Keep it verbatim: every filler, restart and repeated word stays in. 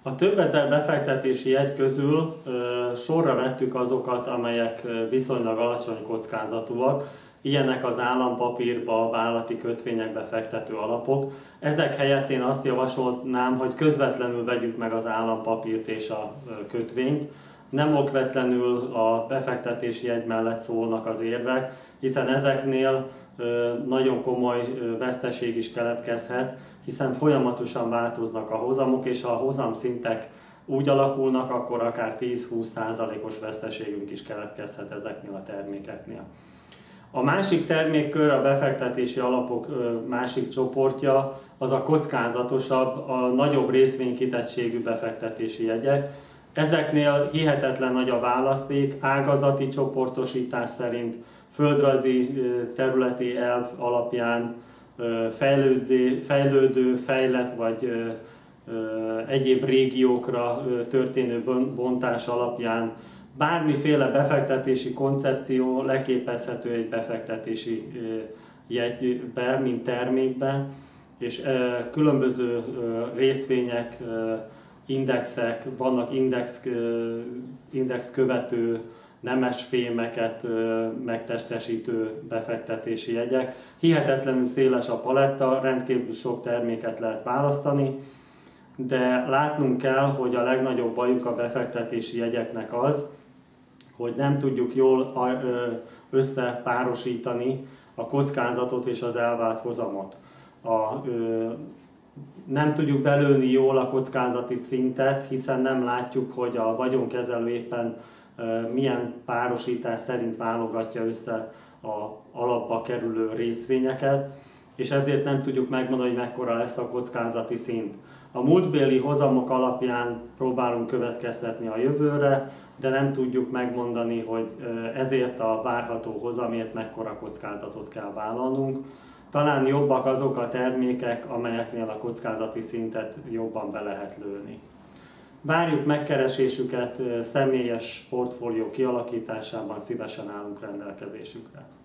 A több ezer befektetési jegy közül ö, sorra vettük azokat, amelyek viszonylag alacsony kockázatúak, ilyenek az állampapírba, vállalati kötvényekbe fektető alapok. Ezek helyett én azt javasolnám, hogy közvetlenül vegyük meg az állampapírt és a kötvényt. Nem okvetlenül a befektetési jegy mellett szólnak az érvek, hiszen ezeknél nagyon komoly veszteség is keletkezhet, hiszen folyamatosan változnak a hozamok, és ha a hozamszintek úgy alakulnak, akkor akár tíz-húsz százalékos veszteségünk is keletkezhet ezeknél a termékeknél. A másik termékkör, a befektetési alapok másik csoportja, az a kockázatosabb, a nagyobb részvénykitettségű befektetési jegyek. Ezeknél hihetetlen nagy a választék, ágazati csoportosítás szerint, földrajzi területi elv alapján, fejlődő, fejlődő fejlett vagy egyéb régiókra történő bontás alapján bármiféle befektetési koncepció leképezhető egy befektetési jegybe, mint termékbe, és különböző részvények, indexek, vannak index, index követő, nemesfémeket megtestesítő befektetési jegyek. Hihetetlenül széles a paletta, rendkívül sok terméket lehet választani, de látnunk kell, hogy a legnagyobb bajuk a befektetési jegyeknek az, hogy nem tudjuk jól összepárosítani a kockázatot és az elvárt hozamot. A, nem tudjuk belőni jól a kockázati szintet, hiszen nem látjuk, hogy a vagyonkezelő éppen milyen párosítás szerint válogatja össze a alapba kerülő részvényeket, és ezért nem tudjuk megmondani, hogy mekkora lesz a kockázati szint. A múltbéli hozamok alapján próbálunk következtetni a jövőre, de nem tudjuk megmondani, hogy ezért a várható hozamért mekkora kockázatot kell vállalnunk. Talán jobbak azok a termékek, amelyeknél a kockázati szintet jobban be lehet lőni. Várjuk megkeresésüket, személyes portfólió kialakításában szívesen állunk rendelkezésükre.